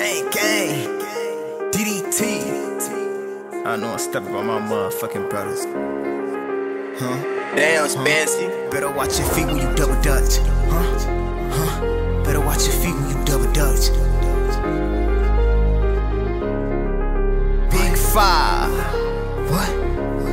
Gang, gang, DDT. I know I'm stepping by my motherfucking brothers. Damn, Spancy. Better watch your feet when you double dutch. Better watch your feet when you double dutch. Big Five. What?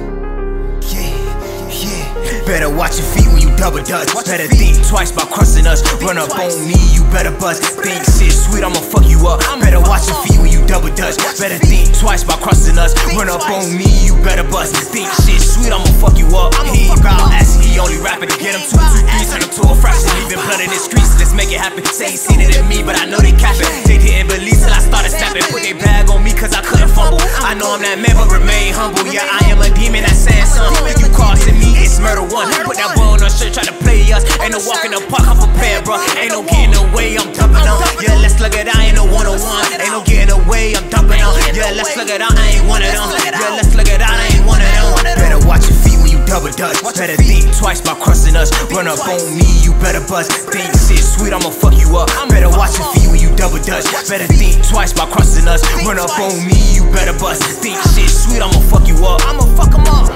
Yeah. Better watch your feet when you double dutch. Better think twice about crossing us. Run up on me, you better bust. Think shit sweet, I'ma fuck you up. Better watch your feet when you double dutch. Better think twice about crossing us. Run up on me, you better bust. Think shit sweet, I'ma fuck you up. He ain't bout ass, he only rapping to get him 2, 2, 3, turn him to a fraction. Leaving blood in the streets, let's make it happen. Say he seen it in me, but I know they capping. They didn't believe till I started snapping. Put their bag on me cause I couldn't fumble. I know I'm that man, but remain humble. Yeah, I am a demon that's saying something. If you crossing me, it's murder one. Put that boy on our shirt, try to play us. Ain't no walk in the park, I'm prepared, bro. Ain't no getting away, I'm dumping on. Yeah, let's look it out, ain't no 101. Ain't no getting away, I'm dumping on. Yeah, let's look it out, I ain't one of them. Yeah, let's look it out, I ain't one of them. Better watch your feet when you double dutch. Better think twice about crossing us. Run up on me, you better bust. Think shit sweet, I'ma fuck you up. Better watch your feet when you double dutch. Better think twice about crossing us. Run up on me, you better bust. Think shit sweet, I'ma fuck you up. I'ma fuck 'em up.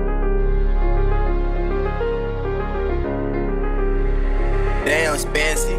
Damn, Spancy.